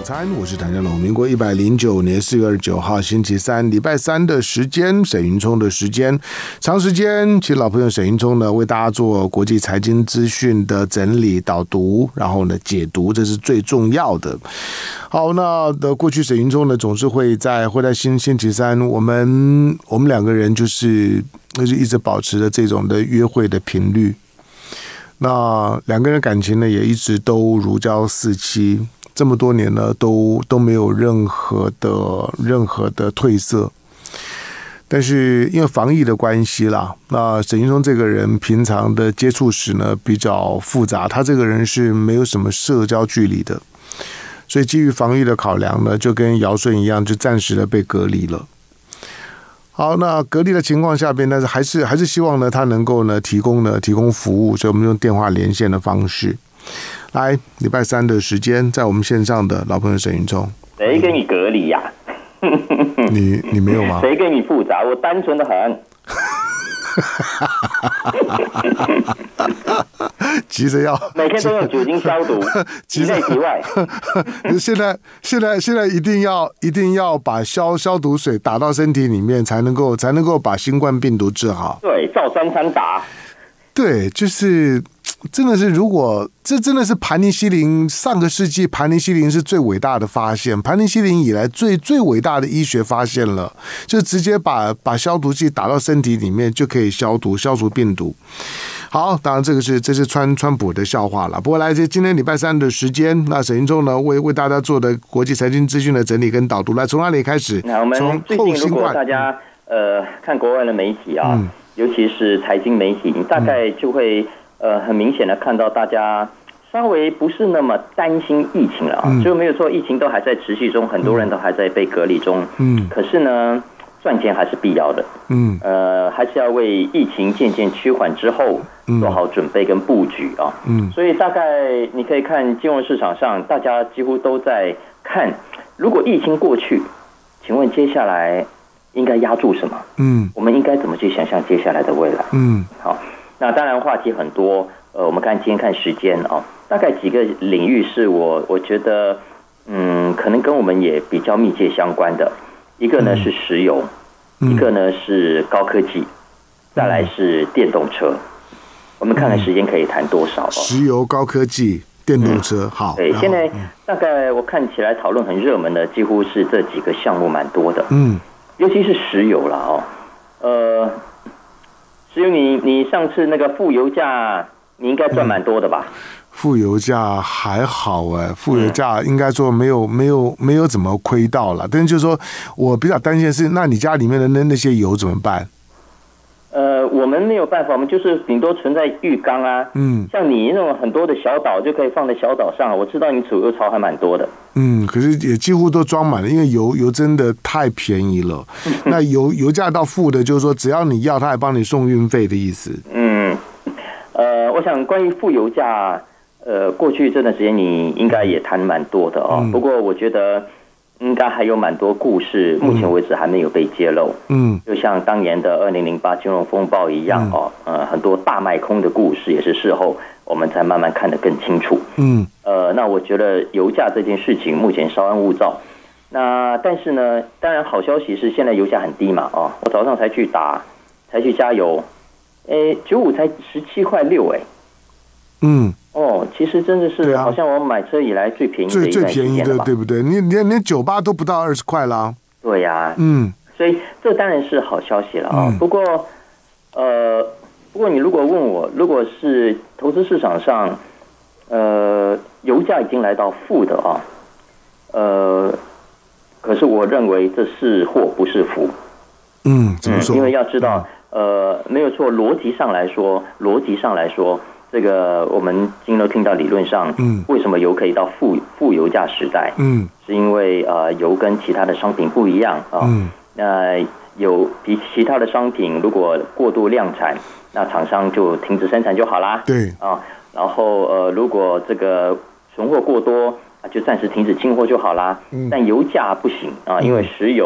餐，我是谭家龙。民国109年4月29号星期三，礼拜三的时间，沈云聪的时间，长时间，其实老朋友沈云聪呢，为大家做国际财经资讯的整理、导读，然后呢解读，这是最重要的。好，那过去沈云聪呢，总是会在星期三，我们两个人就是一直保持着这种的约会的频率。那两个人感情呢，也一直都如胶似漆。这么多年呢，都没有任何的褪色，但是因为防疫的关系啦，那沈云聪这个人平常的接触史呢比较复杂，他这个人是没有什么社交距离的，所以基于防疫的考量呢，就跟尧舜一样，就暂时的被隔离了。好，那隔离的情况下边，但是还是希望呢，他能够呢提供服务，所以我们用电话连线的方式。来，礼拜三的时间，在我们线上的老朋友沈云聪， 谁跟你隔离呀？ 你没有吗？ 谁跟你复杂？我单纯的很。 急着要每天都用酒精消毒，体内体外。 现在一定要把消毒水打到身体里面，才能够把新冠病毒治好。 对，照3餐打。 对，就是真的是，如果这真的是盘尼西林，上个世纪盘尼西林是最伟大的发现，盘尼西林以来最伟大的医学发现了，就直接把消毒剂打到身体里面就可以消除病毒。好，当然这是川普的笑话了。不过来，今天礼拜三的时间，那沈云聪呢为大家做的国际财经资讯的整理跟导读，来从哪里开始？ 那我们最近如果大家看国外的媒体啊，尤其是财经媒体，你大概就会很明显的看到大家稍微不是那么担心疫情了啊，就没有错，疫情都还在持续中，很多人都还在被隔离中。可是呢，赚钱还是必要的。还是要为疫情渐渐趋缓之后做好准备跟布局啊。所以大概你可以看金融市场上，大家几乎都在看，如果疫情过去，请问接下来应该压住什么？我们应该怎么去想象接下来的未来？好，那当然话题很多。我们今天看时间啊，大概几个领域是我觉得可能跟我们也比较密切相关的。一个呢是石油，一个呢是高科技，再来是电动车。我们看看时间可以谈多少？ 石油、高科技、电动车，好。 对，现在大概我看起来讨论很热门的，几乎是这几个项目蛮多的。尤其是石油了哦。石油你上次那个负油价，你应该赚蛮多的吧？ 负油价还好负油价应该说没有怎么亏到了，但是就是说我比较担心的是，那你家里面的那些油怎么办？ 我们没有办法，我们就是顶多存在浴缸啊。像你那种很多的小岛就可以放在小岛上，我知道你储油槽还蛮多的。 可是也几乎都装满了，因为油真的太便宜了。那油价到负的，就是说只要你要，他还帮你送运费的意思。 我想关于负油价，过去这段时间你应该也谈蛮多的哦。不过我觉得应该还有蛮多故事，目前为止还没有被揭露。就像当年的2008金融风暴一样很多大卖空的故事也是事后我们才慢慢看得更清楚。那我觉得油价这件事情目前稍安勿躁。那但是呢，当然好消息是现在油价很低嘛我早上才去加油，95才17.6块其实真的是好像我买车以来最便宜的一段时间了吧，最便宜的，对不对？你连98都不到20块啦。 对呀，所以这当然是好消息了不过你如果问我，如果是投资市场上油价已经来到负的可是我认为这是祸不是福。 怎么说？ 因为要知道没有错，逻辑上来说，这个我们今天都听到理论上，为什么油可以到负油价时代？是因为油跟其他的商品不一样那有比其他的商品如果过度量产，那厂商就停止生产就好啦。 对然后如果这个存货过多，就暂时停止进货就好啦。但油价不行因为石油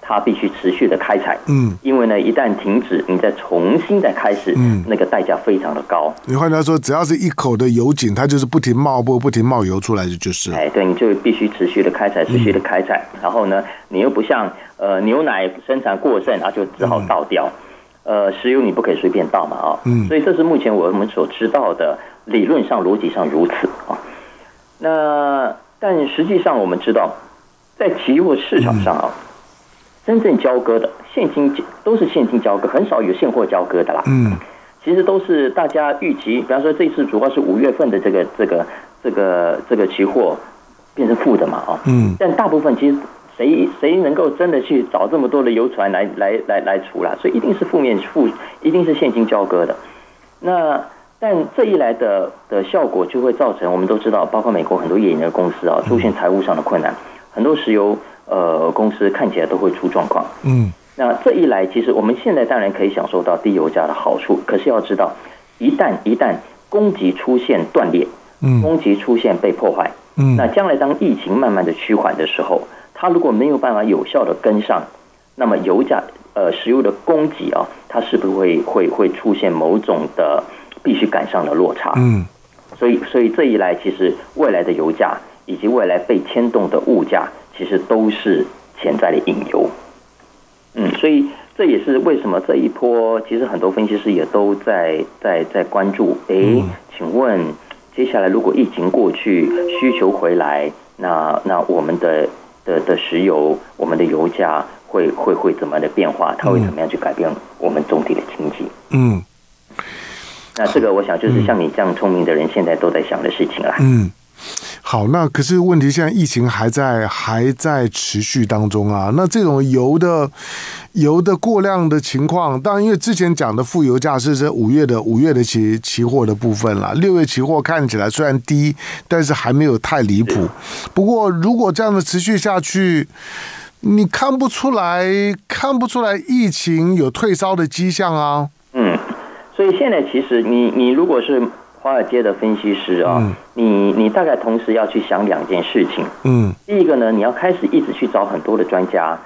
它必须持续的开采，因为呢，一旦停止，你再重新再开始，那个代价非常的高。 你换句话说，只要是一口的油井，它就是不停冒油出来的，就是。 对，你就必须持续的开采，然后呢，你又不像牛奶生产过剩啊，就只好倒掉。石油你不可以随便倒嘛所以这是目前我们所知道的，理论上逻辑上如此啊。那但实际上我们知道，在期货市场上真正交割的都是现金交割，很少有现货交割的啦。其实都是大家预期，比方说这次主要是5月份的这个期货变成负的嘛但大部分其实谁能够真的去找这么多的游船来除啦？所以一定是一定是现金交割的。但这一来的效果就会造成，我们都知道，包括美国很多页岩的公司出现财务上的困难，很多石油公司看起来都会出状况。那这一来，其实我们现在当然可以享受到低油价的好处，可是要知道，一旦供给出现断裂，供给出现被破坏，那将来当疫情慢慢的趋缓的时候，它如果没有办法有效的跟上，那么石油的供给它是不是会出现某种的必须赶上的落差？所以这一来，其实未来的油价以及未来被牵动的物价，其实都是潜在的隐忧。所以这也是为什么这一波，其实很多分析师也都在关注。请问接下来如果疫情过去，需求回来，那我们的石油，我们的油价会怎么样的变化？它会怎么样去改变我们总体的经济？那这个我想就是像你这样聪明的人，现在都在想的事情啦。 好，那可是问题现在疫情还在持续当中啊。那这种油的过量的情况，当然因为之前讲的负油价是5月的期货的部分啦，6月期货看起来虽然低，但是还没有太离谱。不过如果这样的持续下去，你看不出来疫情有退烧的迹象啊。 所以现在其实你如果是华尔街的分析师你大概同时要去想2件事情。第一个呢，你要开始一直去找很多的专家，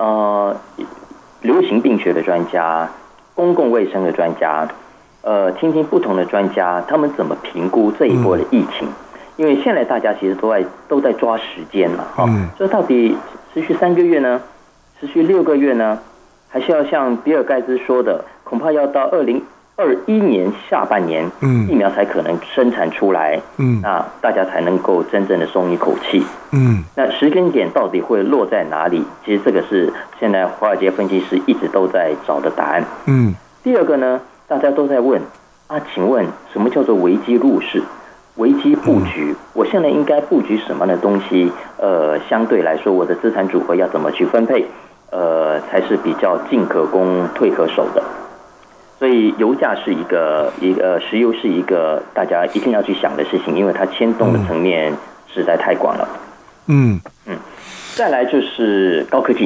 流行病学的专家、公共卫生的专家，听听不同的专家他们怎么评估这一波的疫情。因为现在大家其实都在抓时间了所以到底持续3个月呢？持续6个月呢？还是要像比尔盖茨说的，恐怕要到2021年下半年，疫苗才可能生产出来，那大家才能够真正的松一口气。那时间点到底会落在哪里？其实这个是现在华尔街分析师一直都在找的答案。第二个呢，大家都在问请问什么叫做危机入市、危机布局？我现在应该布局什么的东西？相对来说，我的资产组合要怎么去分配？才是比较进可攻退可守的。所以油价是一个石油是一个大家一定要去想的事情，因为它牵动的层面实在太广了。再来就是高科技。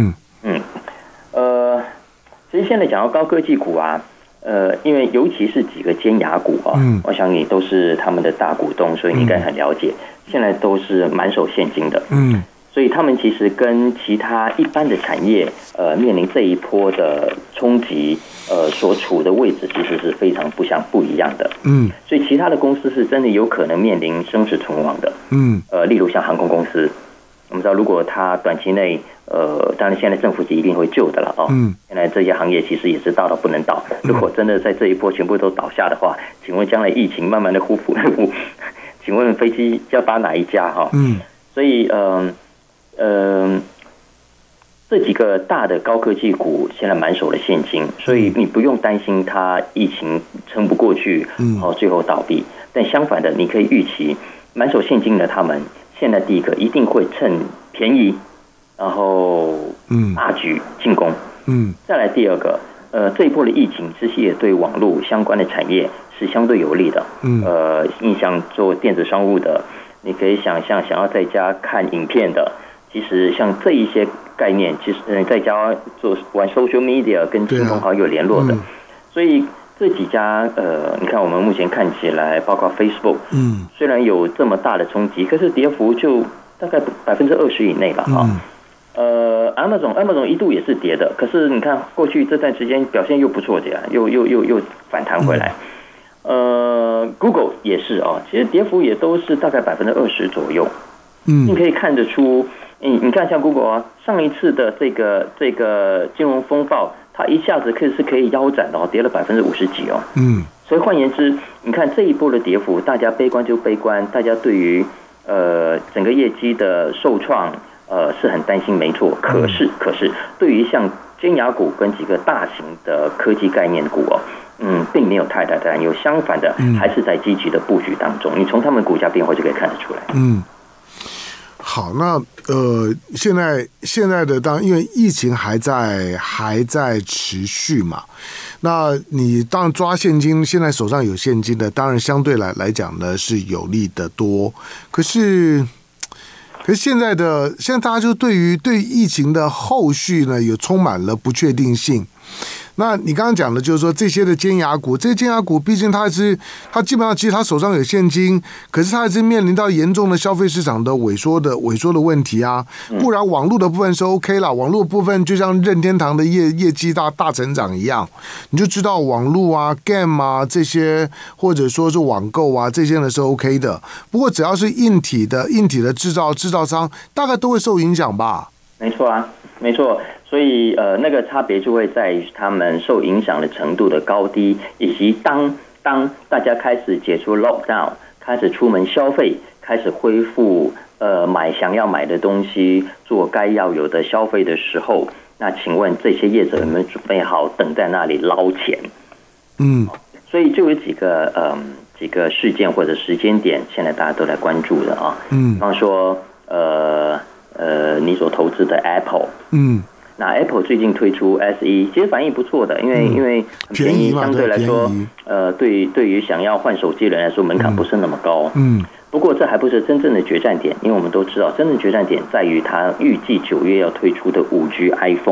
其实现在讲到高科技股因为尤其是几个尖牙股我想你都是他们的大股东，所以你应该很了解，现在都是满手现金的。所以他们其实跟其他一般的产业面临这一波的冲击所处的位置其实是非常不一样的。所以其他的公司是真的有可能面临生死存亡的。例如像航空公司，我们知道如果它短期内当然现在政府是一定会救的了现在这些行业其实也是大到不能倒。如果真的在这一波全部都倒下的话，请问将来疫情慢慢的恢复，请问飞机要搭哪一家所以这几个大的高科技股现在满手的现金，所以你不用担心它疫情撑不过去最后倒闭。但相反的，你可以预期满手现金的他们现在第一个一定会趁便宜然后大举进攻。再来第二个这一波的疫情其实也对网络相关的产业是相对有利的。你想做电子商务的，你可以想象想要在家看影片的，其实像这一些概念，其实在家玩 social media 跟亲朋好友联络的，所以这几家你看我们目前看起来，包括 Facebook，虽然有这么大的冲击，可是跌幅就大概20%以内了 Amazon 一度也是跌的，可是你看过去这段时间表现又不错的呀，又反弹回来。Google 也是啊，其实跌幅也都是大概20%左右。你可以看得出，你看像 Google 啊，上一次的这个金融风暴，它一下子是可以腰斩的哦，跌了50%几哦。所以换言之，你看这一波的跌幅，大家悲观就悲观，大家对于整个业绩的受创是很担心，没错。可是对于像尖牙股跟几个大型的科技概念股哦，并没有太大的担忧，相反的还是在积极的布局当中。你从他们股价变化就可以看得出来。 好，那现在的因为疫情还在持续嘛，那你当然抓现金，现在手上有现金的，当然相对来讲呢是有利的多。可是现在大家就对疫情的后续呢，有充满了不确定性。那你刚刚讲的就是说这些的尖牙股，这些尖牙股毕竟它基本上其实它手上有现金，可是它还是面临到严重的消费市场的萎缩的问题啊。不然网络的部分是 OK 啦，网络部分就像任天堂的业绩大成长一样，你就知道网络啊 game 啊这些，或者说是网购啊这些呢是 OK 的。不过只要是硬体的制造商，大概都会受影响吧。 没错啊，没错。所以那个差别就会在于他们受影响的程度的高低，以及当大家开始解除 lockdown， 开始出门消费，开始恢复想要买的东西，做该要有的消费的时候，那请问这些业者有没有准备好等在那里捞钱？所以就有几个事件或者时间点，现在大家都在关注的啊。比方说你所投资的 Apple，那 Apple 最近推出 SE， 其实反应不错的，因为很便宜，相对来说，对于想要换手机的人来说，门槛不是那么高。不过这还不是真正的决战点，因为我们都知道，真正的决战点在于它预计9月要推出的5G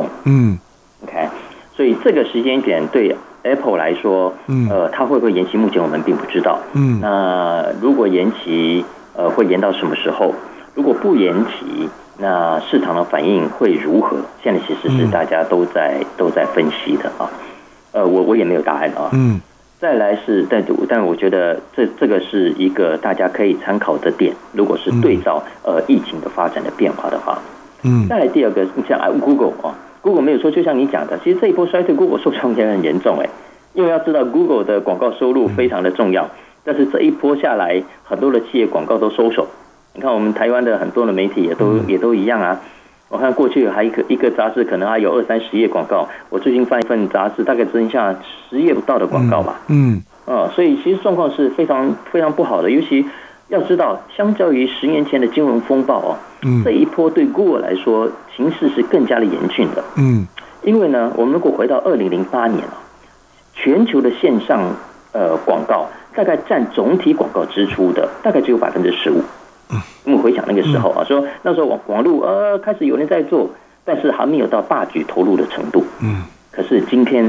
iPhone。OK， 所以这个时间点对 Apple 来说，它会不会延期？目前我们并不知道。那如果延期，会延到什么时候？如果不延期，那市场的反应会如何？现在其实是大家都在分析的啊。我也没有答案啊。再来是，但我觉得这个是一个大家可以参考的点。如果是对照疫情的发展的变化的话，再来第二个，像 Google 啊 ，Google 没有说，就像你讲的，其实这一波衰退 ，Google 受创也很严重因为要知道 Google 的广告收入非常的重要，但是这一波下来，很多的企业广告都收手。你看我们台湾的很多的媒体也都一样啊。我看过去还一个杂志可能还有20-30页广告，我最近翻一份杂志，大概只剩下10页不到的广告吧。所以其实状况是非常非常不好的，尤其要知道，相较于10年前的金融风暴这一波对 Google 来说形势是更加的严峻的。因为呢，我们如果回到2008年全球的线上广告大概占总体广告支出的大概只有15%。我们回想那个时候说那时候网络开始有人在做，但是还没有到大举投入的程度。可是今天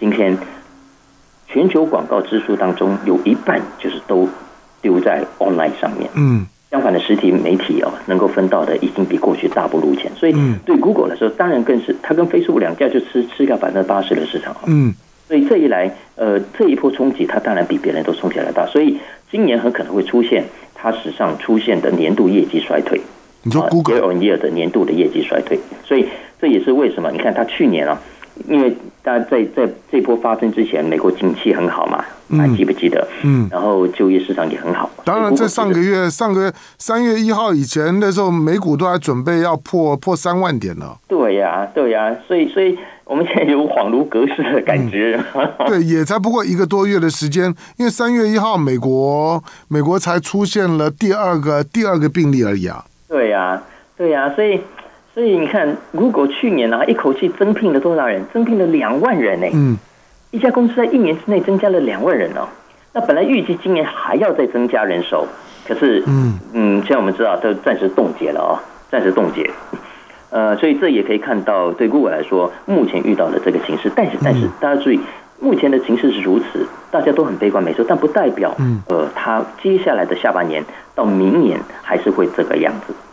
全球广告支出当中有一半就是都丢在 online 上面。相反的实体媒体能够分到的已经比过去大不如前，所以对 Google 来说，当然更是它跟 Facebook 两家就吃掉80%的市场。所以这一来这一波冲击，它当然比别人都冲击来大，所以今年很可能会出现它史上出现的年度业绩衰退。 你说 Google year on year 的年度的业绩衰退，所以这也是为什么你看它去年因为大家在这波发生之前，美国景气很好嘛，还记不记得？然后就业市场也很好。 当然，在上个月3月1号以前，那时候美股都还准备要破3万点了。 对呀，所以我们现在有恍如隔世的感觉。 对，也才不过1个多月的时间，因为3月1号美国才出现了第二个病例而已啊。 对呀，所以你看 ，Google 去年一口气增聘了多少人？增聘了2万人一家公司在1年之内增加了2万人那本来预计今年还要再增加人手，可是现在我们知道都暂时冻结了暂时冻结。所以这也可以看到，对 Google 来说，目前遇到的这个情势，但是大家注意，目前的情势是如此，大家都很悲观，没错，但不代表它接下来的下半年到明年还是会这个样子。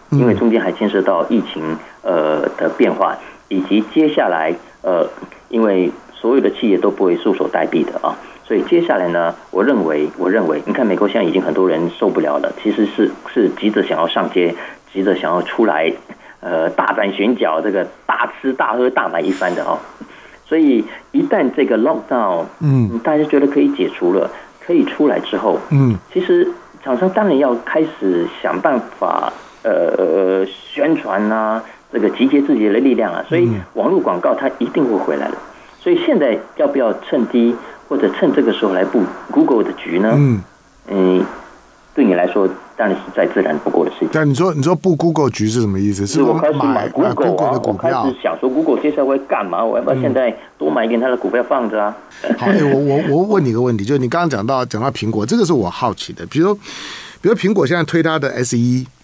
因为中间还牵涉到疫情的变化，以及接下来因为所有的企业都不会束手待毙的啊，所以接下来呢，我认为，你看美国现在已经很多人受不了了，其实是急着想要上街，急着想要出来，大展拳脚，这个大吃大喝大买一番的哦。所以一旦这个 lockdown， 大家觉得可以解除了，可以出来之后，其实厂商当然要开始想办法，宣传啊，这个集结自己的力量啊，所以网络广告它一定会回来的。所以现在要不要趁低或者趁这个时候来布 Google 的局呢？对你来说当然是再自然不过的事情。 但你说布 Google 局是什么意思？是我开始买 Google 的股票， 我开始想说 Google 接下来会干嘛？我要不要现在多买一点它的股票放着啊？ 好，我问你一个问题，就是你刚刚讲到苹果，这个是我好奇的。比如苹果现在推它的 SE，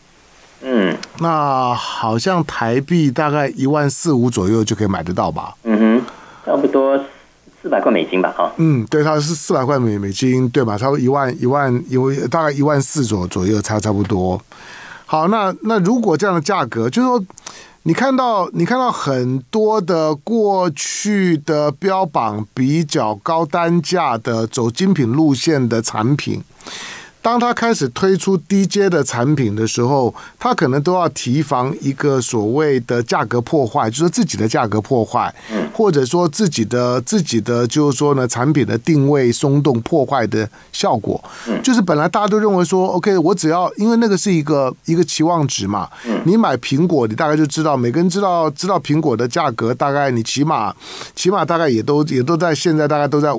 那好像台币大概14000-15000左右就可以买得到吧？ 差不多400块美金吧，哈。 对，它是400块美金，对吧？差不多大概14000左右，差不多。好，那如果这样的价格，就是说，你看到很多的过去的标榜比较高单价的走精品路线的产品，当他开始推出低阶的产品的时候，他可能都要提防一个所谓的价格破坏，就是自己的价格破坏，或者说自己的就是说呢，产品的定位松动破坏的效果。就是本来大家都认为说 ，OK， 我只要因为那个是一个期望值嘛，你买苹果，你大概就知道，每个人知道苹果的价格，大概你起码大概也都在现在大概都在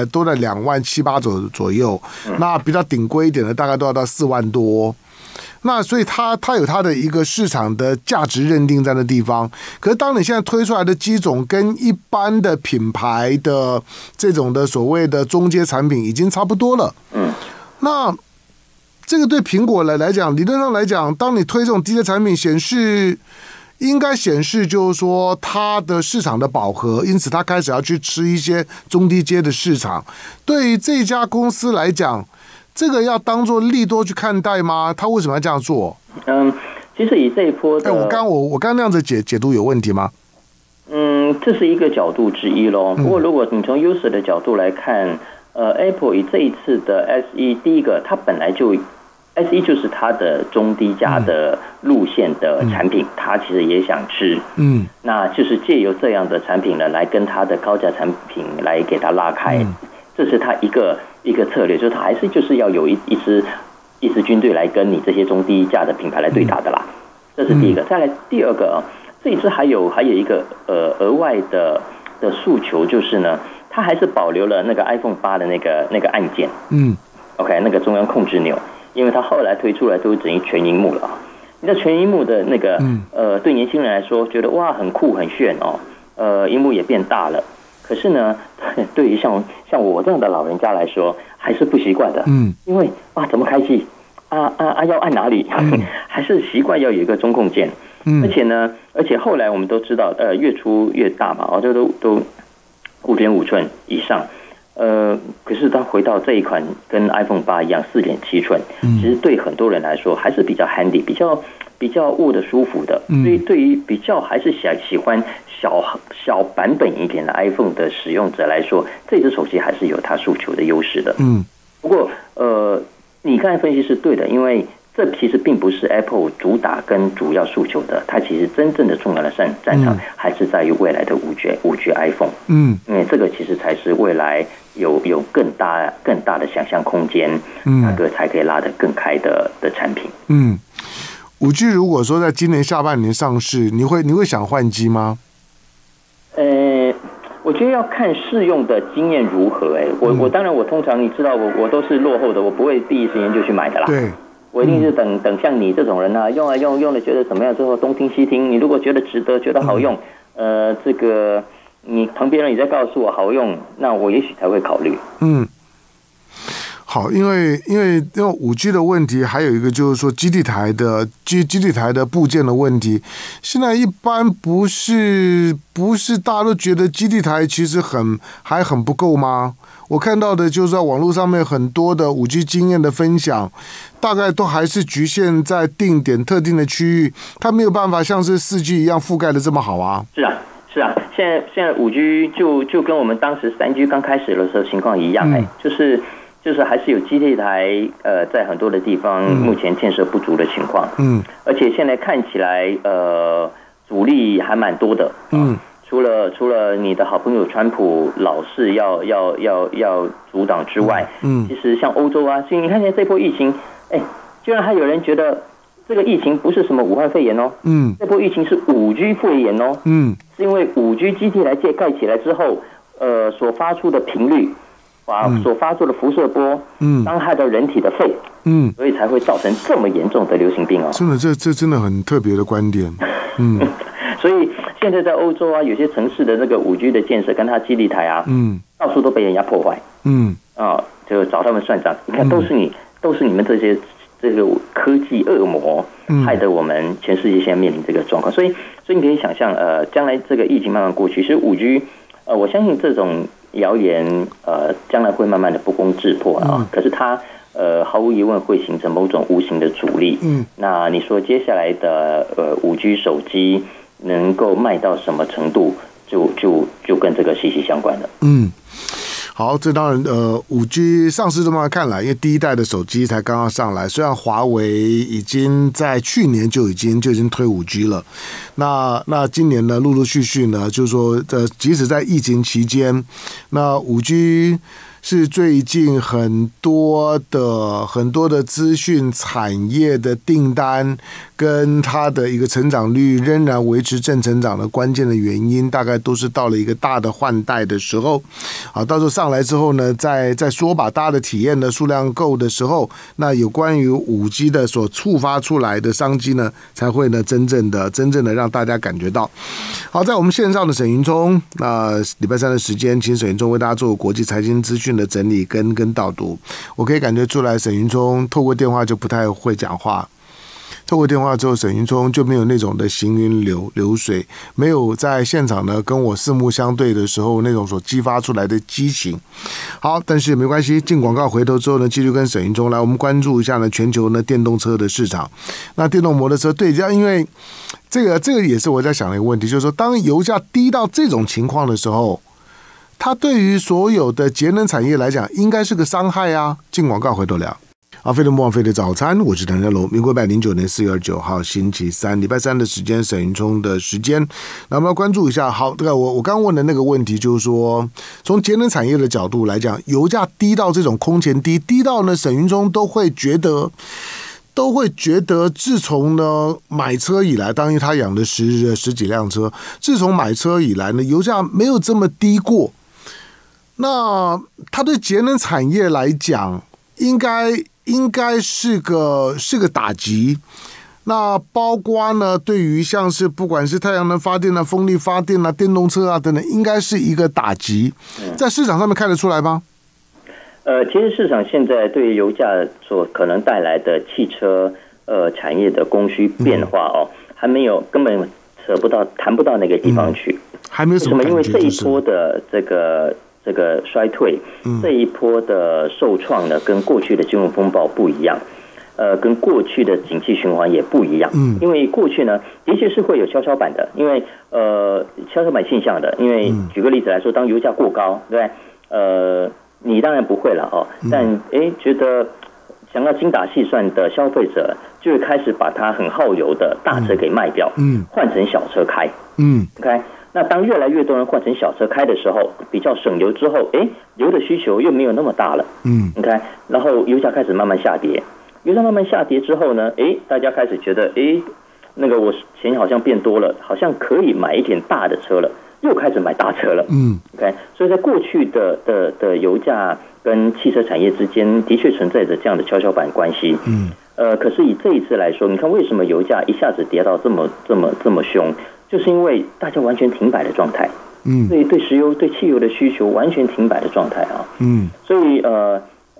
27000-28000左右，那比较顶规一点的大概都要到4万多。那所以它有它的一个市场的价值认定在那地方。可是当你现在推出来的机种跟一般的品牌的这种的所谓的中阶产品已经差不多了，那这个对苹果来讲，理论上来讲，当你推这种低阶产品，应该显示就是说它的市场的饱和，因此它开始要去吃一些中低阶的市场。对于这家公司来讲，这个要当作利多去看待吗？他为什么要这样做？ 其实以这一波的， 我刚那样子解读有问题吗？ 这是一个角度之一咯。不过如果你从 user 的角度来看，Apple 以这一次的 SE， 第一个它本来就 SE 就是它的中低价的路线的产品，它其实也想吃，那就是借由这样的产品呢，来跟它的高价产品来给它拉开，这是它一个策略，就是它还是就是要有一支军队来跟你这些中低价的品牌来对打的啦，这是第一个。再来第二个，这一次还有一个额外的诉求，就是呢，它还是保留了那个 iPhone 8的那个按键，OK， 那个中央控制钮，因为它后来推出来都等于全萤幕了啊。你知道全萤幕的那个对年轻人来说觉得哇很酷很炫哦，萤幕也变大了。可是呢，对于像我这样的老人家来说，还是不习惯的。因为怎么开机要按哪里？还是习惯要有一个中控键。而且后来我们都知道，越出越大嘛，这都5.5寸以上。可是当回到这一款跟 iPhone 8一样4.7寸，其实对很多人来说还是比较 handy， 比较握得舒服的。所以对于比较还是喜欢小版本一点的 iPhone 的使用者来说，这只手机还是有它诉求的优势的。不过你刚才分析是对的，因为这其实并不是 Apple 主打跟主要诉求的，它其实真正的重要的战场还是在于未来的5G iPhone。因为这个其实才是未来有更大的想象空间，价格才可以拉得更开的产品。 5G 如果说在今年下半年上市，你会想换机吗？ 我觉得要看试用的经验如何。我当然我通常你知道我都是落后的，我不会第一时间就去买的啦。 对， 我一定是等像你这种人啊，用了觉得怎么样之后东听西听，你如果觉得值得，觉得好用，这个你旁边人也在告诉我好用，那我也许才会考虑。 好，因为5G 的问题，还有一个就是说基地台的部件的问题。现在一般不是大家都觉得基地台其实还很不够吗？我看到的就是在网络上面很多的5G 经验的分享，大概都还是局限在定点特定的区域，它没有办法像是4G 一样覆盖的这么好啊。 是啊，现在5G 就跟我们当时3G 刚开始的时候情况一样，就是还是有基地台在很多的地方目前建设不足的情况，而且现在看起来阻力还蛮多的，除了你的好朋友川普老是要阻挡之外，其实像欧洲啊，所以你看现在这波疫情，居然还有人觉得这个疫情不是什么武汉肺炎哦，这波疫情是5G 肺炎哦，是因为5G 基地台盖起来之后，所发出的频率。所发出的辐射波，伤害到人体的肺，所以才会造成这么严重的流行病哦。 真的，这真的很特别的观点。 所以现在在欧洲啊，有些城市的那个5G 的建设跟它基地台啊，到处都被人家破坏，就找他们算账。你看，都是你们这个科技恶魔害得我们全世界现在面临这个状况。所以你可以想象，将来这个疫情慢慢过去，其实5G，我相信这种谣言将来会慢慢的不攻自破啊，可是它毫无疑问会形成某种无形的阻力。那你说接下来的5G 手机能够卖到什么程度，就跟这个息息相关了。 好，这当然5G 上市这么看来，因为第一代的手机才刚刚上来，虽然华为已经在去年就已经推5G 了，那今年呢陆陆续续呢，就是说即使在疫情期间，那5G是最近很多的资讯产业的订单跟它的一个成长率仍然维持正成长的关键的原因，大概都是到了一个大的换代的时候，到时候上来之后呢，再说把大家的体验的数量够的时候，那有关于5G 的所触发出来的商机呢，才会呢真正的让大家感觉到。好，在我们线上的沈云聪，那礼拜3的时间，请沈云聪为大家做国际财经资讯的整理跟导读。我可以感觉出来，沈云聪透过电话就不太会讲话。透过电话之后，沈云聪就没有那种的行云流水，没有在现场呢跟我四目相对的时候那种所激发出来的激情。好，但是没关系，进广告回头之后呢，继续跟沈云聪来，我们关注一下呢全球呢电动车的市场。那电动摩托车，对，因为这个也是我在想的一个问题，就是说，当油价低到这种情况的时候，它对于所有的节能产业来讲，应该是个伤害啊。进广告回头聊。阿飞的莫非的早餐，我是谭家龙。民国109年4月29号星期三，礼拜3的时间，沈云聪的时间。那我们要关注一下。好，这个我刚问的那个问题就是说，从节能产业的角度来讲，油价低到这种空前低到呢，沈云聪都会觉得，自从呢买车以来，当然他养的十几辆车，自从买车以来呢，油价没有这么低过。那他对节能产业来讲，应该是个打击。那包括呢，对于像是不管是太阳能发电啊、风力发电啊、电动车啊等等，应该是一个打击。在市场上面看得出来吗？ 其实市场现在对油价所可能带来的汽车产业的供需变化还没有，根本谈不到那个地方去。 还没有什么感觉， 因为这一波的这个衰退，这一波的受创呢，跟过去的金融风暴不一样，跟过去的景气循环也不一样。因为过去呢，的确是会有跷跷板的，因为跷跷板现象的。因为举个例子来说，当油价过高，对不对？你当然不会了但觉得想要精打细算的消费者，就会开始把它很耗油的大车给卖掉，换成小车开。OK。那当越来越多人换成小车开的时候，比较省油之后，油的需求又没有那么大了，你看，然后油价开始慢慢下跌，油价慢慢下跌之后呢，大家开始觉得，那个我钱好像变多了，好像可以买一点大的车了，又开始买大车了，OK， 所以在过去的油价跟汽车产业之间的确存在着这样的跷跷板关系，可是以这一次来说，你看为什么油价一下子跌到这么凶？就是因为大家完全停摆的状态，对石油、对汽油的需求完全停摆的状态啊，所以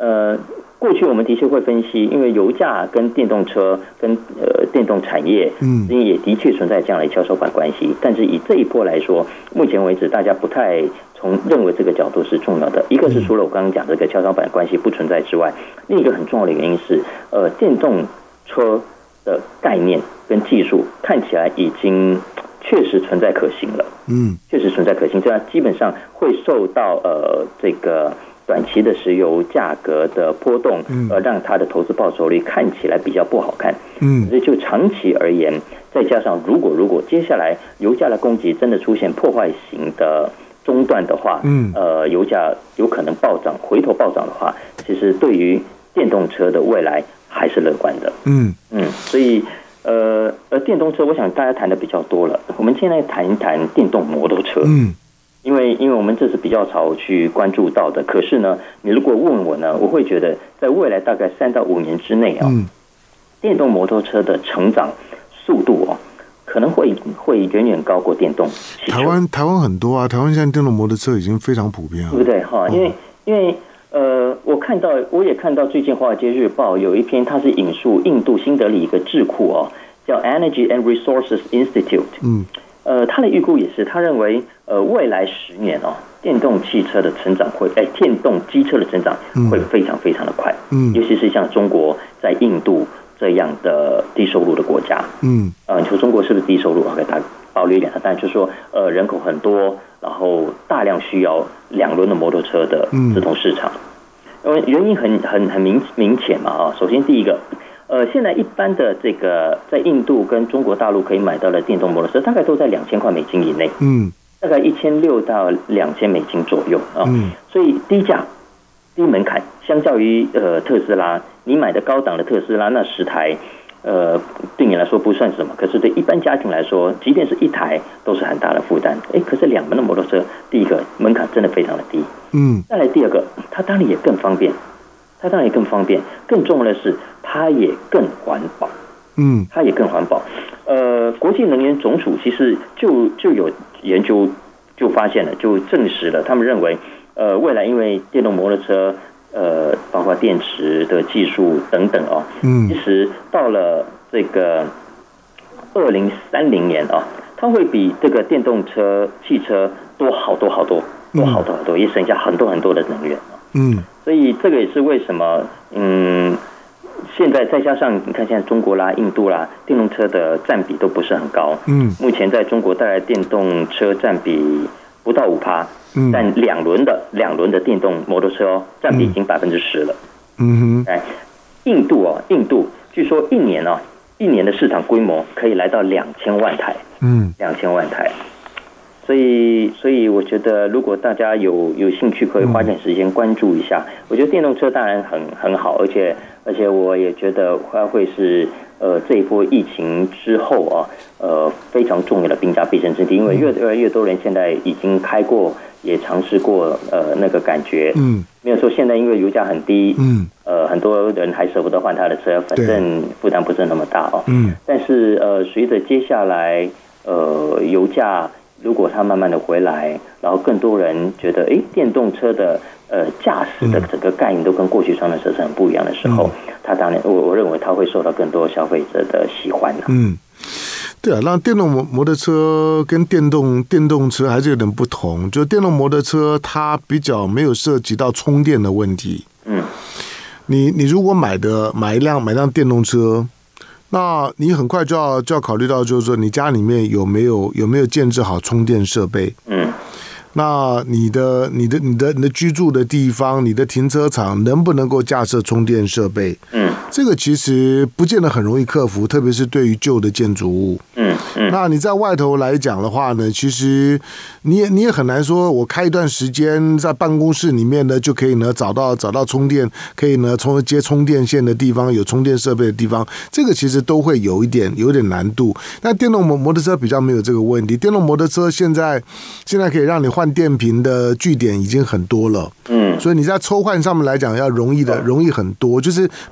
过去我们的确会分析，因为油价跟电动车跟电动产业，也的确存在这样的跷跷板关系。但是以这一波来说，目前为止大家不太认为这个角度是重要的。一个是除了我刚刚讲这个跷跷板关系不存在之外，另一个很重要的原因是，电动车的概念跟技术看起来已经确实存在可行了。确实存在可行，这样基本上会受到这个短期的石油价格的波动，让它的投资报酬率看起来比较不好看。所以就长期而言，再加上如果接下来油价的供给真的出现破坏型的中断的话，油价有可能暴涨，回头暴涨的话，其实对于电动车的未来还是乐观的。所以电动车，我想大家谈的比较多了。我们现在谈一谈电动摩托车。因为我们这是比较少去关注到的。可是呢，你如果问我呢，我会觉得在未来大概3到5年之内电动摩托车的成长速度可能会远远高过电动汽车。 台湾很多啊，台湾现在电动摩托车已经非常普遍了， 对不对？因为我也看到最近《华尔街日报》有一篇，它是引述印度新德里一个智库叫 Energy and Resources Institute。他的预估也是，他认为未来10年电动汽车的成长电动机车的成长会非常非常的快。尤其是像中国在印度这样的低收入的国家。你说中国是不是低收入？给大家暴露一点，但就是说人口很多，然后大量需要2轮的摩托车的这种市场。原因很明显嘛首先第一个。现在一般的这个在印度跟中国大陆可以买到的电动摩托车，大概都在$2000以内，大概1600到$2000左右所以低价、低门槛，相较于特斯拉，你买的高档的特斯拉那10台，对你来说不算什么，可是对一般家庭来说，即便是1台都是很大的负担。可是2门的摩托车，第一个门槛真的非常的低，再来第二个，它当然也更方便。更重要的是，它也更环保。国际能源总署其实就有研究就发现了，就证实了，他们认为，未来因为电动摩托车，包括电池的技术等等其实到了这个2030年它会比这个电动汽车多好多，也省下很多的能源。所以这个也是为什么现在再加上你看现在中国啦、印度啦，电动车的占比都不是很高。目前在中国大概电动车占比不到5%，但两轮的电动摩托车占比已经10%了。印度据说一年的市场规模可以来到2000万台。2000万台。所以我觉得，如果大家有兴趣，可以花点时间关注一下。我觉得电动车当然很好，而且我也觉得它会是这一波疫情之后非常重要的兵家必争之地，因为越来越多人现在已经开过，也尝试过那个感觉。没有说现在因为油价很低，很多人还舍不得换他的车，反正负担不是那么大但是随着接下来油价如果它慢慢的回来，然后更多人觉得电动车的驾驶的整个概念都跟过去传统车是很不一样的时候，它当然我认为它会受到更多消费者的喜欢对啊，那电动摩托车跟电动车还是有点不同，就电动摩托车它比较没有涉及到充电的问题。你如果买一辆电动车，那你很快就要考虑到，就是说你家里面有没有建置好充电设备？那你的居住的地方，你的停车场能不能够架设充电设备？这个其实不见得很容易克服，特别是对于旧的建筑物。那你在外头来讲的话呢，其实你也很难说，我开一段时间在办公室里面呢，就可以呢找到充电，可以呢接充电线的地方，有充电设备的地方，这个其实都会有点难度。那电动摩托车比较没有这个问题，电动摩托车现在可以让你换电瓶的据点已经很多了。所以你在抽换上面来讲要容易很多，就是比较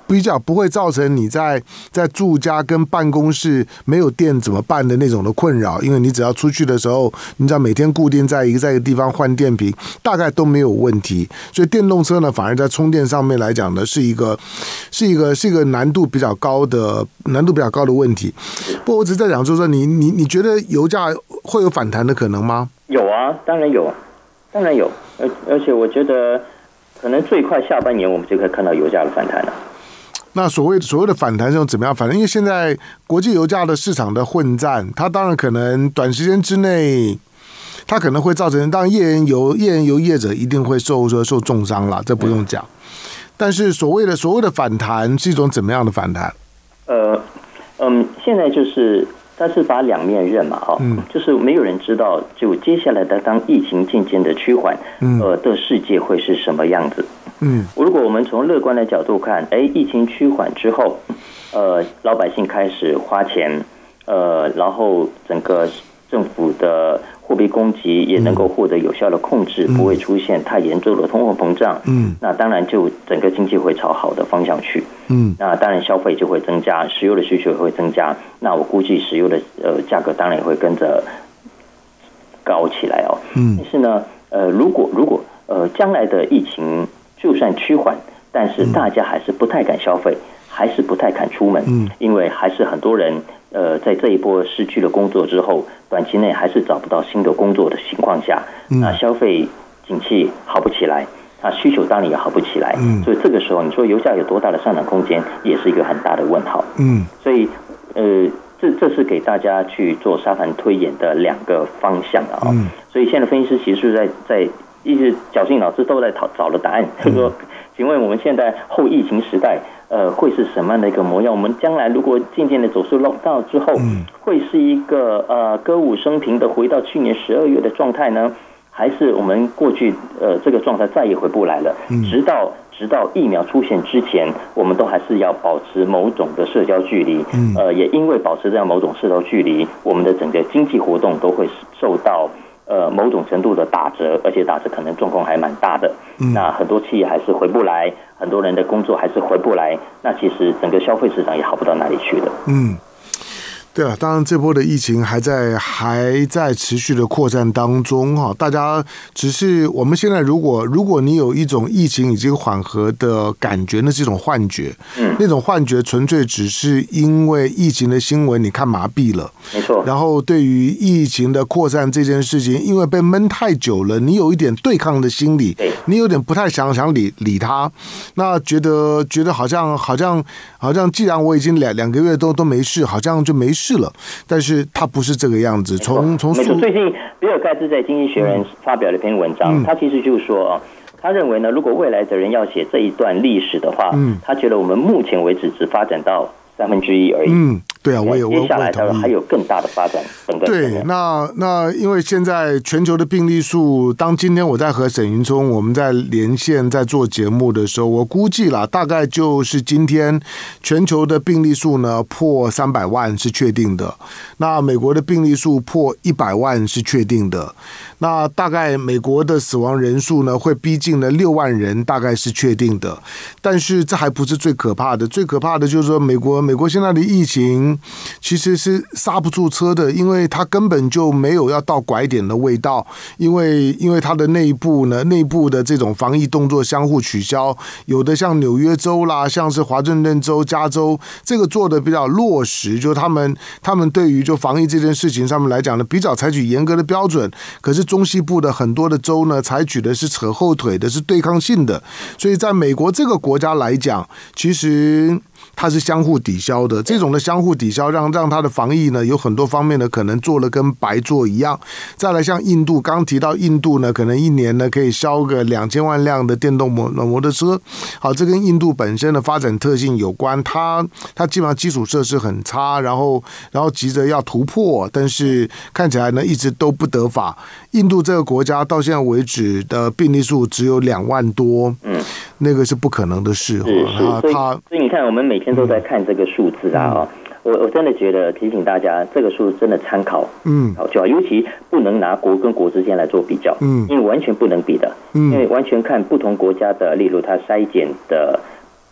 不会造成你在住家跟办公室没有电怎么办的那种的困扰，因为你只要出去的时候，你只要每天固定在一个地方换电瓶，大概都没有问题。所以电动车呢，反而在充电上面来讲呢，是一个难度比较高的问题。不过我只是在讲，就是说你觉得油价会有反弹的可能吗？ 有啊，当然有，而且我觉得可能最快下半年我们就可以看到油价的反弹了。 那所谓的反弹是用怎么样反弹？因为现在国际油价的市场的混战，它当然可能短时间之内，它可能会造成，当然页岩油业者一定会受重伤啦，这不用讲。但是所谓的反弹是一种怎么样的反弹？ 现在就是它是把两面刃嘛，就是没有人知道，就接下来的当疫情渐渐的趋缓，的世界会是什么样子。如果我们从乐观的角度看，疫情趋缓之后，老百姓开始花钱，然后整个政府的货币供给也能够获得有效的控制，不会出现太严重的通货膨胀。那当然就整个经济会朝好的方向去。那当然消费就会增加，石油的需求也会增加。那我估计石油的价格当然也会跟着高起来哦。但是呢，如果将来的疫情就算趋缓，但是大家还是不太敢消费，还是不太敢出门，因为还是很多人在这一波失去了工作之后，短期内还是找不到新的工作的情况下，那消费景气好不起来，那需求当然也好不起来，所以这个时候你说油价有多大的上涨空间，也是一个很大的问号。所以这是给大家去做沙盘推演的两个方向啊。所以现在分析师其实在一直绞尽脑汁都在找了答案，就是说，请问我们现在后疫情时代，会是什么样的一个模样？我们将来如果渐渐的走出 lockdown 之后，会是一个歌舞升平的回到去年12月的状态呢，还是我们过去这个状态再也回不来了？直到疫苗出现之前，我们都还是要保持某种的社交距离。也因为保持这样某种社交距离，我们的整个经济活动都会受到某种程度的打折，而且打折可能状况还蛮大的。那很多企业还是回不来，很多人的工作还是回不来，那其实整个消费市场也好不到哪里去的。 对啊，当然这波的疫情还在持续的扩散当中哈，大家只是我们现在如果你有一种疫情已经缓和的感觉，那是一种幻觉，那种幻觉纯粹只是因为疫情的新闻你看麻痹了， 没错。然后对于疫情的扩散这件事情，因为被闷太久了，你有一点对抗的心理，你有点不太想理他，那觉得好像既然我已经两个月都没事，好像就没事了，但是他不是这个样子。从最近比尔盖茨在《经济学人》发表了一篇文章，他其实就是说他认为呢，如果未来的人要写这一段历史的话，他觉得我们目前为止只发展到1/3而已。 对啊， 接下来还有更大的发展等等。 对，那因为现在全球的病例数，当今天我在和沈云聪我们在连线在做节目的时候，我估计啦，大概就是今天全球的病例数呢破300万是确定的，那美国的病例数破100万是确定的，那大概美国的死亡人数呢会逼近了6万人，大概是确定的。但是这还不是最可怕的，最可怕的就是说美国现在的疫情其实是刹不住车的，因为它根本就没有要到拐点的味道，因为它的内部的这种防疫动作相互取消，有的像纽约州啦，像是华盛顿州、加州，这个做的比较落实，就他们对于就防疫这件事情上面来讲呢，比较采取严格的标准。可是中西部的很多的州呢，采取的是扯后腿的，是对抗性的，所以在美国这个国家来讲，其实它是相互抵消的，这种的相互抵消让它的防疫呢有很多方面呢可能做了跟白做一样。再来像印度，刚提到印度呢，可能一年呢可以销个2000万辆的电动摩托车。好，这跟印度本身的发展特性有关，它基本上基础设施很差，然后急着要突破，但是看起来呢一直都不得法。印度这个国家到现在为止的病例数只有2万多，那个是不可能的事。 所以你看，我们每天都在看这个数字啊，我真的觉得提醒大家，这个数字真的参考，好就好，尤其不能拿国跟国之间来做比较，因为完全不能比的，因为完全看不同国家的，例如它筛检的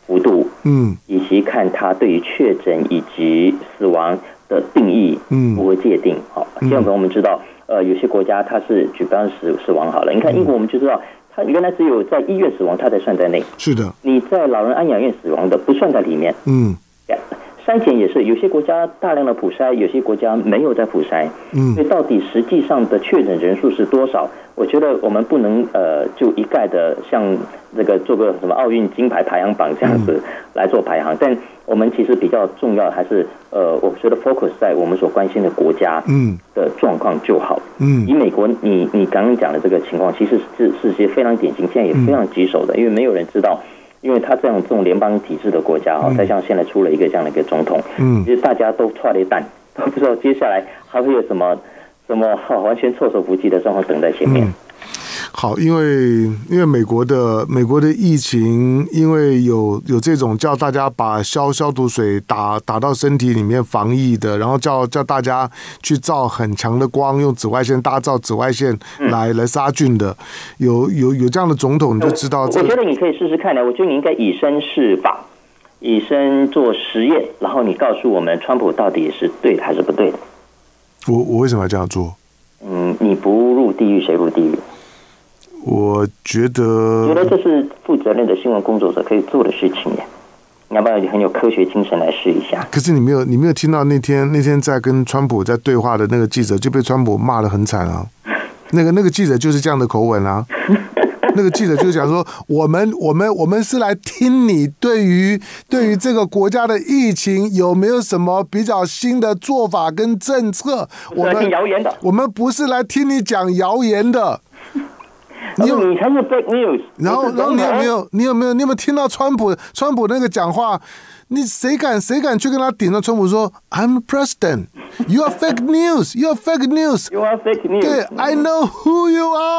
幅度，以及看它对于确诊以及死亡的定义，如何界定。好，像我们知道，有些国家它是举办死亡好了，你看英国我们就知道，它原来只有在医院死亡它才算在内， 是的， 你在老人安养院死亡的不算在里面。筛检也是，有些国家大量的普筛，有些国家没有在普筛。所以到底实际上的确诊人数是多少？我觉得我们不能就一概的像这个做个什么奥运金牌排行榜这样子来做排行，但我们其实比较重要还是我觉得 focus 在我们所关心的国家的状况就好。以美国你刚刚讲的这个情况，其实是些非常典型，现在也非常棘手的，因为没有人知道。因为他这种联邦体制的国家再像现在出了一个这样的一个总统，其实大家都踹了一蛋，都不知道接下来还会有什么完全措手不及的状况等在前面。 好，因为美国的疫情，因为有这种叫大家把消毒水打到身体里面防疫的，然后叫大家去照很强的光，用紫外线大照紫外线来杀菌的，有这样的总统，你就知道我觉得你可以试试看的。我觉得你应该以身试法，以身做实验，然后你告诉我们川普到底是对的还是不对的。 我为什么要这样做？ 你不入地狱谁入地狱？ 我觉得这是负责任的新闻工作者可以做的事情耶。你要不要很有科学精神来试一下？ 可是你没有听到那天在跟川普在对话的那个记者就被川普骂得很惨啊。那个记者就是这样的口吻啊。那个记者就讲说，我们是来听你对于这个国家的疫情有没有什么比较新的做法跟政策？我们听谣言的， 我们不是来听你讲谣言的。 你才是 fake news。然后你有没有听到川普那个讲话？你谁敢去跟他顶着川普说 I'm president, you are fake news, you are fake news, you are fake news。 对 ，I know who you are 。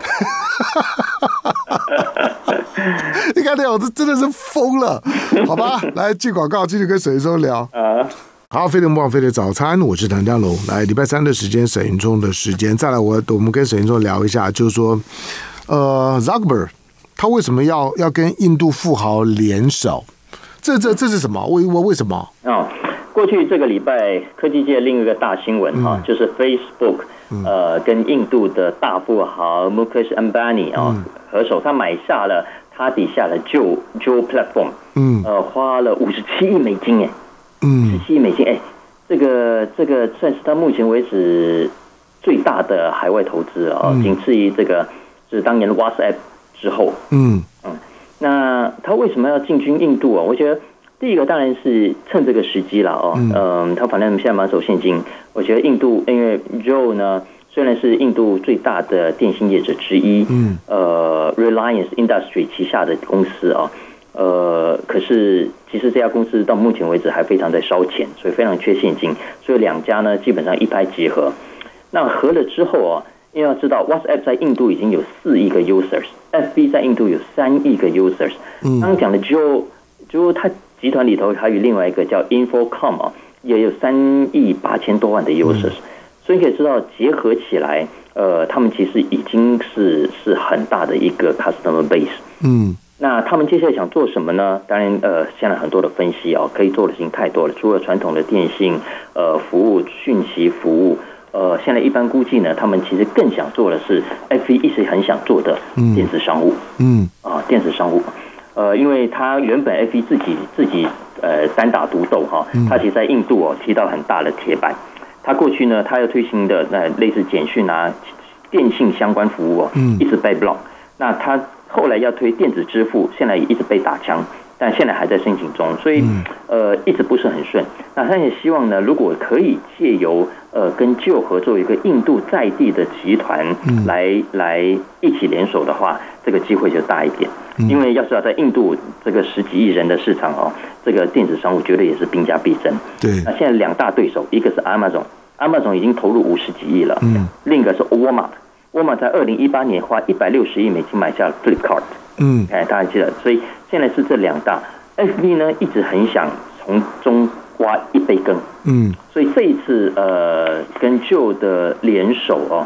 你看这我真的是疯了，好吧？来进广告，继续跟沈云聪聊。好，飞碟莫忘飞碟早餐，我是谭家龙。来，礼拜三的时间，沈云聪的时间，再来我们跟沈云聪聊一下，就是说，Zuckerberg 他为什么要跟印度富豪联手？这是什么？为什么？ 过去这个礼拜，科技界另一个大新闻就是 Facebook 跟印度的大富豪 Mukesh Ambani 合手，他买下了他底下的 Joe Platform，花了57亿美金，17亿美金，这个算是他目前为止最大的海外投资仅次于这个是当年的 WhatsApp 之后。那他为什么要进军印度我觉得第一个当然是趁这个时机了他反正现在满手现金。我觉得印度因为 Joe 呢虽然是印度最大的电信业者之一，Reliance Industry 旗下的公司可是其实这家公司到目前为止还非常在烧钱，所以非常缺现金，所以两家呢基本上一拍即合。那合了之后因为要知道 WhatsApp 在印度已经有4亿个 users，FB 在印度有3亿个 users。刚刚讲的 Joe 他集团里头还有另外一个叫 Infocom 也有3亿8千多万的 users，所以可以知道结合起来，他们其实已经是很大的一个 customer base。那他们接下来想做什么呢？当然，现在很多的分析可以做的事情太多了，除了传统的电信服务、讯息服务。现在一般估计呢，他们其实更想做的是 FB 一直很想做的电子商务。电子商务。因为他原本 FB 自己单打独斗他其实在印度踢到很大的铁板。他过去呢，他要推行的类似简讯电信相关服务一直被 block。那他后来要推电子支付，现在也一直被打枪。但现在还在申请中，所以一直不是很顺。那他也希望呢，如果可以借由跟Joe合作一个印度在地的集团来一起联手的话，这个机会就大一点。因为要知道，在印度这个10几亿人的市场这个电子商务绝对也是兵家必争。 对。 那现在2大对手，一个是 Amazon 已经投入50几亿了，另一个是 Walmart 在2018年花160亿美金买下了 Flipkart。大家记得，所以现在是这2大 ，FB 呢一直很想从中挖一杯羹，所以这一次跟Joe的联手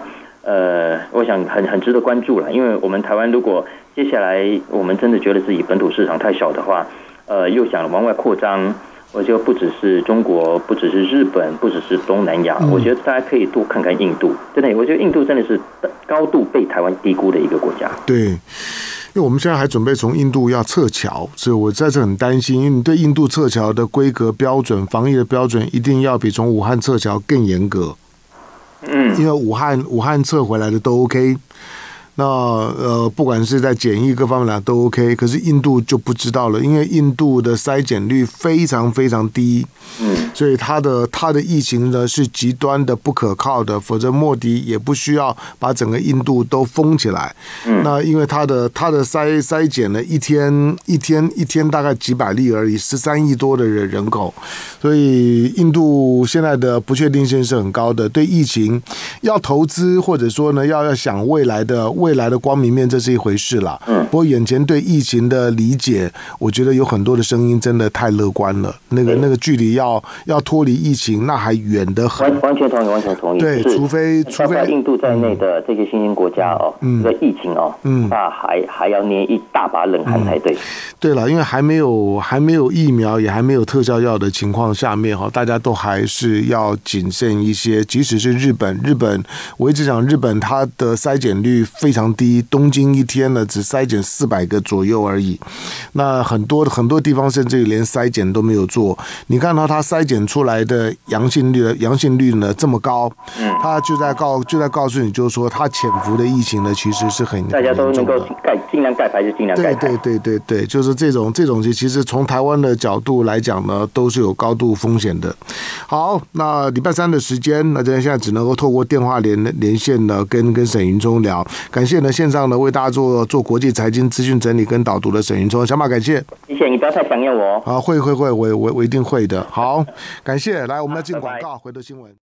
我想很值得关注了，因为我们台湾如果接下来我们真的觉得自己本土市场太小的话，又想往外扩张，我觉得不只是中国，不只是日本，不只是东南亚，我觉得大家可以多看看印度。真的，我觉得印度真的是高度被台湾低估的一个国家。 对。因为我们现在还准备从印度要撤侨，所以我在这很担心，因为你对印度撤侨的规格标准、防疫的标准一定要比从武汉撤侨更严格。因为武汉撤回来的都 OK。那不管是在检疫各方面来都 OK， 可是印度就不知道了，因为印度的筛检率非常非常低，所以它的疫情呢是极端的不可靠的，否则莫迪也不需要把整个印度都封起来。那因为它的筛检呢一天大概几百例而已，13亿多的人口，所以印度现在的不确定性是很高的，对疫情要投资或者说呢要想未来的光明面，这是一回事啦。不过眼前对疫情的理解，我觉得有很多的声音真的太乐观了。那个距离要脱离疫情，那还远得很。 完全同意。 对，除非印度在内的这些新兴国家这个疫情那还要捏一大把冷汗才对。 对了，因为还没有疫苗，也还没有特效药的情况下面大家都还是要谨慎一些。即使是日本，我一直讲日本它的筛检率非常低，东京一天呢只筛检400个左右而已。那很多地方甚至于连筛检都没有做。你看到它筛检出来的阳性率呢这么高，它就在告诉你，就是说它潜伏的疫情呢其实是很大家都能够尽量盖牌就尽量盖牌。 对，就是这种其实从台湾的角度来讲呢，都是有高度风险的。好，那礼拜3的时间，那现在只能够透过电话连线呢，跟沈云聪聊。感谢呢线上呢为大家做国际财经资讯整理跟导读的沈云聪，小马感谢。 谢谢你，不要太想念我。 好，会，我一定会的。好，感谢。来，我们要进广告，回头新闻。